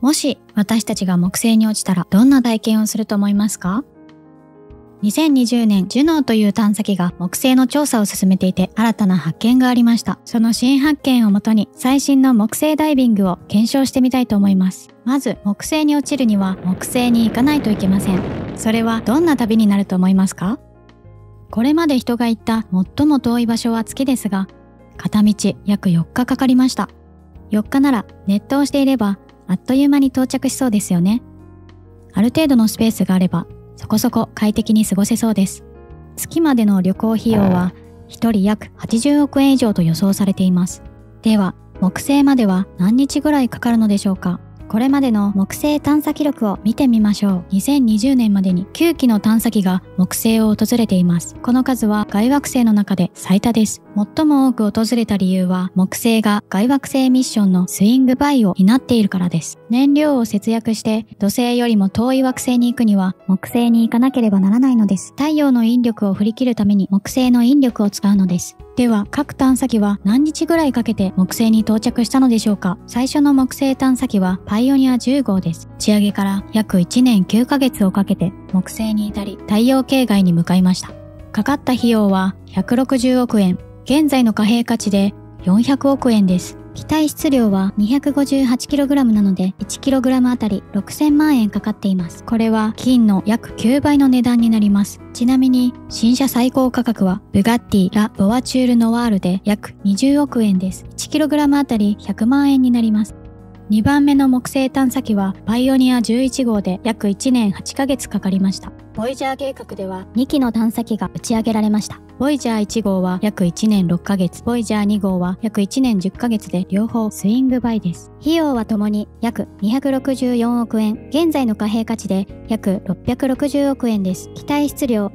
もし私たちが木星に落ちたらどんな体験をすると思いますか？ 2020 年ジュノーという探査機が木星の調査を進めていて新たな発見がありました。その新発見をもとに最新の木星ダイビングを検証してみたいと思います。まず木星に落ちるには木星に行かないといけません。それはどんな旅になると思いますか？これまで人が行った最も遠い場所は月ですが、片道約4日かかりました。4日ならネットをしていればあっという間に到着しそうですよね。ある程度のスペースがあればそこそこ快適に過ごせそうです。月までの旅行費用は1人約80億円以上と予想されています。では木星までは何日ぐらいかかるのでしょうか？これまでの木星探査記録を見てみましょう。2020年までに9機の探査機が木星を訪れています。この数は外惑星の中で最多です。最も多く訪れた理由は木星が外惑星ミッションのスイングバイを担っているからです。燃料を節約して土星よりも遠い惑星に行くには木星に行かなければならないのです。太陽の引力を振り切るために木星の引力を使うのです。では各探査機は何日ぐらいかけて木星に到着したのでしょうか？最初の木星探査機はパイオニア10号です。打ち上げから約1年9ヶ月をかけて木星に至り太陽系外に向かいました。かかった費用は160億円。現在の貨幣価値で400億円です。機体質量は 258kg なので 1kg あたり6000万円かかっています。これは金の約9倍の値段になります。ちなみに新車最高価格はブガッティ・ラ・ボワチュール・ノワールで約20億円です。1kg あたり100万円になります。2番目の木星探査機はパイオニア11号で約1年8ヶ月かかりました。ボイジャー計画では2機の探査機が打ち上げられました。ボイジャー1号は約1年6ヶ月、ボイジャー2号は約1年10ヶ月で両方スイングバイです。費用はともに約264億円、現在の貨幣価値で約660億円です。機体質量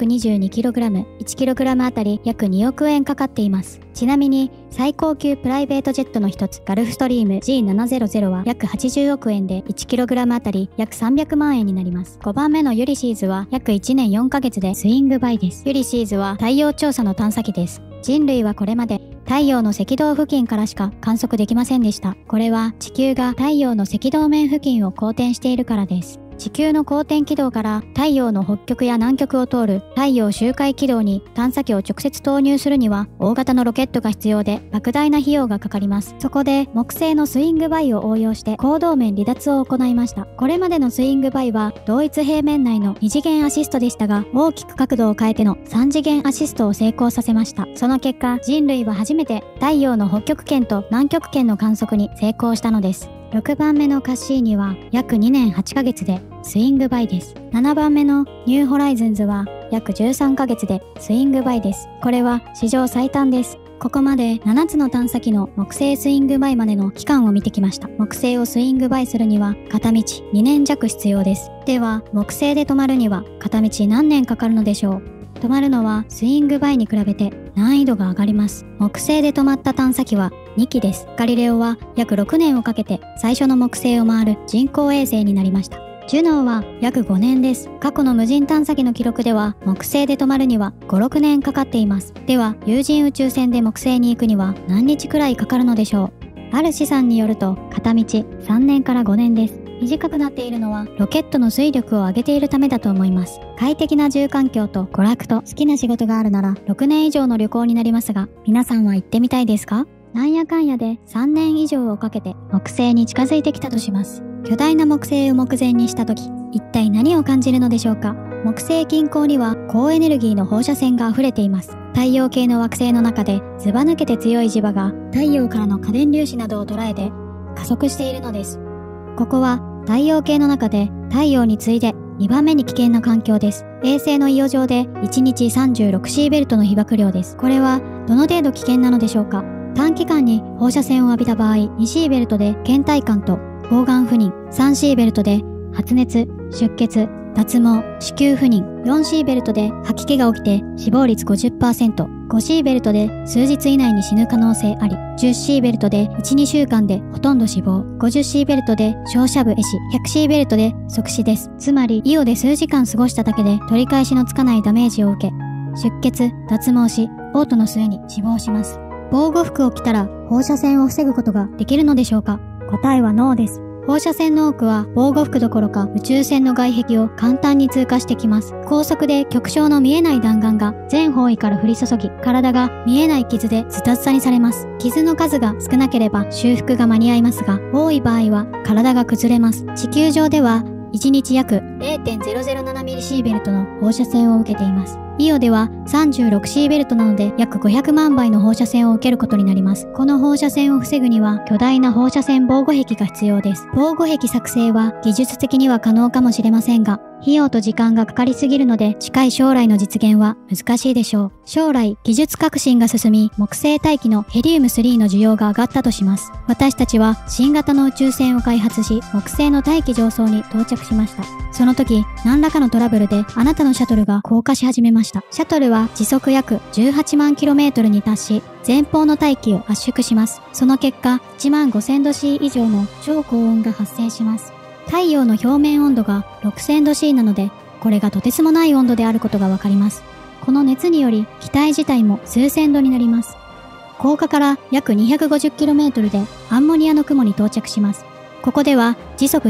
722kg、1kg あたり約2億円かかっています。ちなみに最高級プライベートジェットの一つガルフストリーム G700 は約80億円で 1kg あたり約300万円になります。5番目のユリシーズは約1年4ヶ月でスイングバイです。ユリシーズは太陽調査の探査機です。人類はこれまで太陽の赤道付近からしか観測できませんでした。これは地球が太陽の赤道面付近を公転しているからです。地球の公転軌道から太陽の北極や南極を通る太陽周回軌道に探査機を直接投入するには大型のロケットが必要で莫大な費用がかかります。そこで木星のスイングバイを応用して高動面離脱を行いました。これまでのスイングバイは同一平面内の2次元アシストでしたが、大きく角度を変えての3次元アシストを成功させました。その結果、人類は初めて太陽の北極圏と南極圏の観測に成功したのです。6番目のカッシーニは約2年8ヶ月でスイングバイです。7番目のニューホライズンズは約13ヶ月でスイングバイです。これは史上最短です。ここまで7つの探査機の木星スイングバイまでの期間を見てきました。木星をスイングバイするには片道2年弱必要です。では木星で止まるには片道何年かかるのでしょう？止まるのはスイングバイに比べて難易度が上がります。木星で止まった探査機は2機です。ガリレオは約6年をかけて最初の木星を回る人工衛星になりました。ジュノーは約5年です。過去の無人探査機の記録では木星で止まるには5、6年かかっています。では有人宇宙船で木星に行くには何日くらいかかるのでしょう？ある試算によると片道3年から5年です。短くなっているのはロケットの推力を上げているためだと思います。快適な住環境と娯楽と好きな仕事があるなら6年以上の旅行になりますが、皆さんは行ってみたいですか？なんやかんやで3年以上をかけて木星に近づいてきたとします。巨大な木星を目前にした時、一体何を感じるのでしょうか？木星近郊には高エネルギーの放射線が溢れています。太陽系の惑星の中でずば抜けて強い磁場が太陽からの過電粒子などを捉えて加速しているのです。ここは太陽系の中で太陽に次いで2番目に危険な環境です。衛星のイオ上で1日36シーベルトの被曝量です。これはどの程度危険なのでしょうか？短期間に放射線を浴びた場合、2シーベルトで倦怠感と抗がん不妊、3シーベルトで発熱、出血、脱毛、子宮不妊、4シーベルトで吐き気が起きて死亡率 50%、5シーベルトで数日以内に死ぬ可能性あり、10シーベルトで 1、2週間でほとんど死亡、50シーベルトで照射部壊死、100シーベルトで即死です。つまり、イオで数時間過ごしただけで取り返しのつかないダメージを受け、出血、脱毛し、嘔吐の末に死亡します。防護服を着たら放射線を防ぐことができるのでしょうか？答えはノーです。放放射線の多くは防護服どころか宇宙船の外壁を簡単に通過してきます。高速で極小の見えない弾丸が全方位から降り注ぎ、体が見えない傷でズタズタにされます。傷の数が少なければ修復が間に合いますが、多い場合は体が崩れます。地球上では1日約 0.007 ミリシーベルトの放射線を受けています。イオでは36シーベルトなので約500万倍の放射線を受けることになります。この放射線を防ぐには巨大な放射線防護壁が必要です。防護壁作成は技術的には可能かもしれませんが、費用と時間がかかりすぎるので近い将来の実現は難しいでしょう。将来技術革新が進み、木星大気のヘリウム3の需要が上がったとします。私たちは新型の宇宙船を開発し、木星の大気上層に到着しました。その時、何らかのトラブルであなたのシャトルが降下し始めました。シャトルは時速約18万 km に達し、前方の大気を圧縮します。その結果、1万5000度 C 以上の超高温が発生します。太陽の表面温度が6000度 C なので、これがとてつもない温度であることがわかります。この熱により気体自体も数千度になります。降下から約 250km でアンモニアの雲に到着します。ここでは時速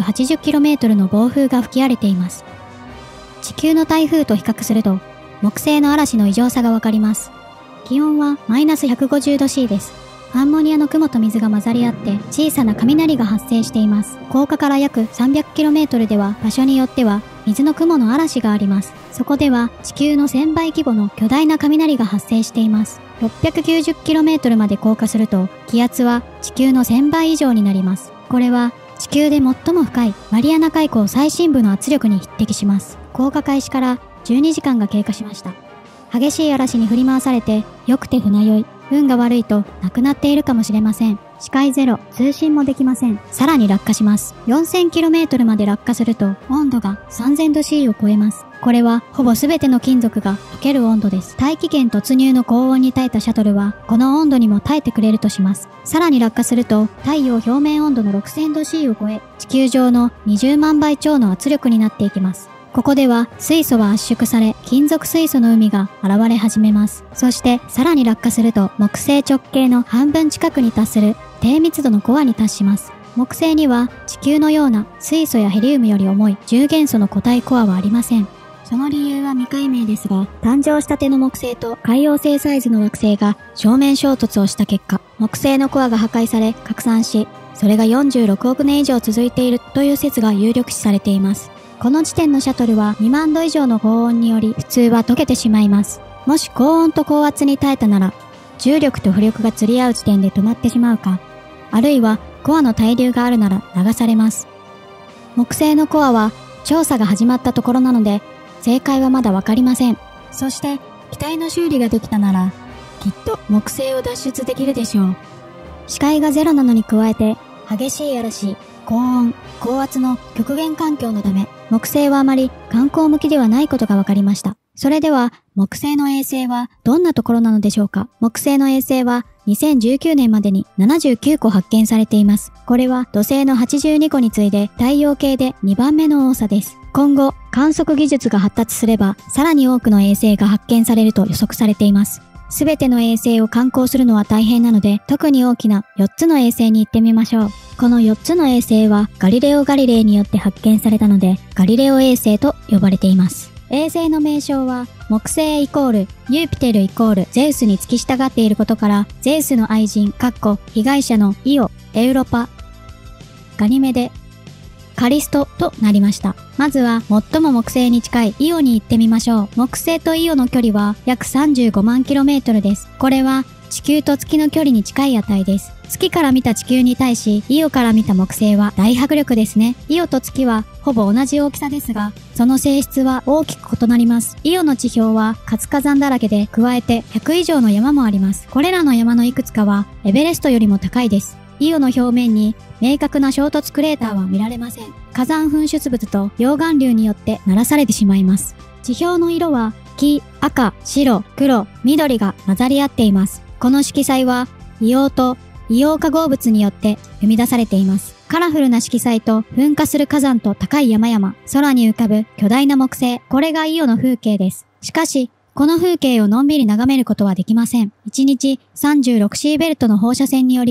480km の暴風が吹き荒れています。地球の台風と比較すると、木星の嵐の異常さがわかります。気温はマイナス150度 C です。アンモニアの雲と水が混ざり合って小さな雷が発生しています。降下から約 300km では場所によっては水の雲の嵐があります。そこでは地球の1000倍規模の巨大な雷が発生しています。690km まで降下すると気圧は地球の1000倍以上になります。これは地球で最も深いマリアナ海溝最深部の圧力に匹敵します。降下開始から12時間が経過しました。激しい嵐に振り回されて良くて船酔い、運が悪いと亡くなっているかもしれません。視界ゼロ、通信もできません。さらに落下します。4000km まで落下すると温度が3000度 C を超えます。これはほぼ全ての金属が溶ける温度です。大気圏突入の高温に耐えたシャトルはこの温度にも耐えてくれるとします。さらに落下すると太陽表面温度の6000度 C を超え、地球上の20万倍超の圧力になっていきます。ここでは水素は圧縮され、金属水素の海が現れ始めます。そしてさらに落下すると木星直径の半分近くに達する低密度のコアに達します。木星には地球のような水素やヘリウムより重い重元素の固体コアはありません。その理由は未解明ですが、誕生したての木星と海王星サイズの惑星が正面衝突をした結果、木星のコアが破壊され拡散し、それが46億年以上続いているという説が有力視されています。この時点のシャトルは2万度以上の高温により普通は溶けてしまいます。もし高温と高圧に耐えたなら、重力と浮力が釣り合う時点で止まってしまうか、あるいはコアの対流があるなら流されます。木星のコアは調査が始まったところなので、正解はまだわかりません。そして、機体の修理ができたなら、きっと木星を脱出できるでしょう。視界がゼロなのに加えて、激しい嵐、高温、高圧の極限環境のため、木星はあまり観光向きではないことが分かりました。それでは、木星の衛星はどんなところなのでしょうか。木星の衛星は2019年までに79個発見されています。これは土星の82個に次いで太陽系で2番目の多さです。今後、観測技術が発達すれば、さらに多くの衛星が発見されると予測されています。すべての衛星を観光するのは大変なので、特に大きな4つの衛星に行ってみましょう。この4つの衛星はガリレオ・ガリレイによって発見されたので、ガリレオ衛星と呼ばれています。衛星の名称は、木星イコール、ユーピテルイコール、ゼウスに付き従っていることから、ゼウスの愛人、被害者のイオ、エウロパ、ガニメデ、カリストとなりました。まずは最も木星に近いイオに行ってみましょう。木星とイオの距離は約35万 km です。これは地球と月の距離に近い値です。月から見た地球に対し、イオから見た木星は大迫力ですね。イオと月はほぼ同じ大きさですが、その性質は大きく異なります。イオの地表は活火山だらけで、加えて100以上の山もあります。これらの山のいくつかはエベレストよりも高いです。イオの表面に明確な衝突クレーターは見られません。火山噴出物と溶岩流によって鳴らされてしまいます。地表の色は黄、赤、白、黒、緑が混ざり合っています。この色彩は硫黄と硫黄化合物によって生み出されています。カラフルな色彩と噴火する火山と高い山々、空に浮かぶ巨大な木星、これがイオの風景です。しかし、この風景をのんびり眺めることはできません。1日36シーベルトの放射線により、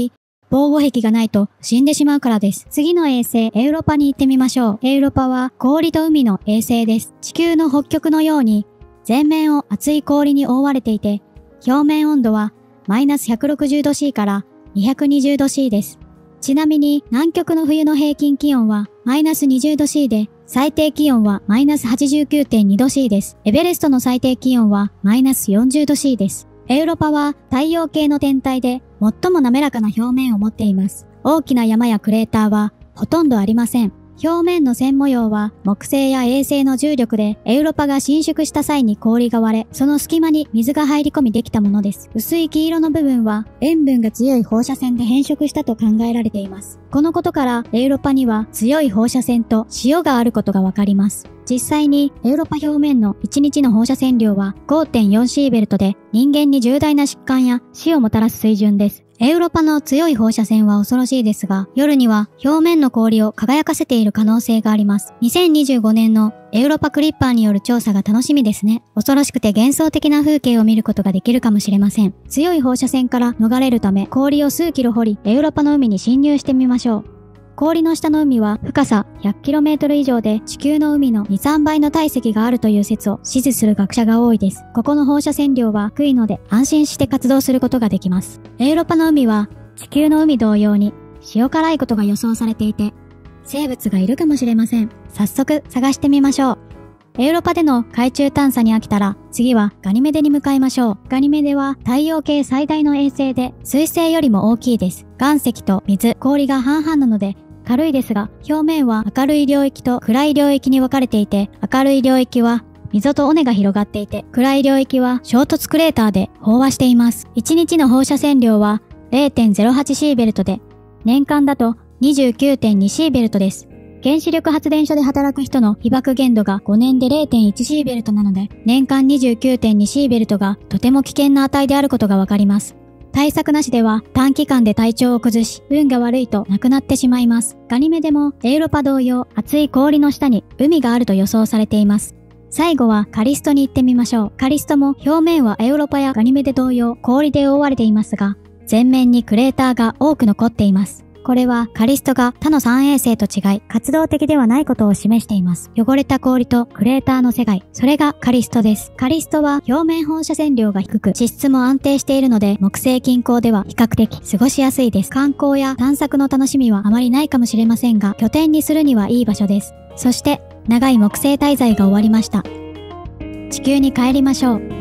防護壁がないと死んでしまうからです。次の衛星、エウロパに行ってみましょう。エウロパは氷と海の衛星です。地球の北極のように、全面を厚い氷に覆われていて、表面温度はマイナス160度 C から220度 C です。ちなみに南極の冬の平均気温はマイナス20度 C で、最低気温はマイナス 89.2 度 C です。エベレストの最低気温はマイナス40度 C です。エウロパは太陽系の天体で最も滑らかな表面を持っています。大きな山やクレーターはほとんどありません。表面の線模様は木星や衛星の重力でエウロパが伸縮した際に氷が割れ、その隙間に水が入り込みできたものです。薄い黄色の部分は塩分が強い放射線で変色したと考えられています。このことからエウロパには強い放射線と塩があることがわかります。実際にエウロパ表面の1日の放射線量は 5.4 シーベルトで人間に重大な疾患や死をもたらす水準です。エウロパの強い放射線は恐ろしいですが、夜には表面の氷を輝かせている可能性があります。2025年のエウロパクリッパーによる調査が楽しみですね。恐ろしくて幻想的な風景を見ることができるかもしれません。強い放射線から逃れるため氷を数キロ掘り、エウロパの海に侵入してみましょう。氷の下の海は深さ 100km 以上で地球の海の 2,3 倍の体積があるという説を支持する学者が多いです。ここの放射線量は低いので安心して活動することができます。エウロパの海は地球の海同様に塩辛いことが予想されていて、生物がいるかもしれません。早速探してみましょう。エウロパでの海中探査に飽きたら、次はガニメデに向かいましょう。ガニメデは太陽系最大の衛星で、水星よりも大きいです。岩石と水、氷が半々なので、軽いですが、表面は明るい領域と暗い領域に分かれていて、明るい領域は溝と尾根が広がっていて、暗い領域は衝突クレーターで飽和しています。1日の放射線量は 0.08 シーベルトで、年間だと 29.2 シーベルトです。原子力発電所で働く人の被爆限度が5年で 0.1 シーベルトなので、年間 29.2 シーベルトがとても危険な値であることがわかります。対策なしでは短期間で体調を崩し、運が悪いと亡くなってしまいます。ガニメデもエウロパ同様、厚い氷の下に海があると予想されています。最後はカリストに行ってみましょう。カリストも表面はエウロパやガニメデ同様、氷で覆われていますが、全面にクレーターが多く残っています。これはカリストが他の3衛星と違い活動的ではないことを示しています。汚れた氷とクレーターの世界、それがカリストです。カリストは表面放射線量が低く、地質も安定しているので木星近郊では比較的過ごしやすいです。観光や探索の楽しみはあまりないかもしれませんが、拠点にするにはいい場所です。そして長い木星滞在が終わりました。地球に帰りましょう。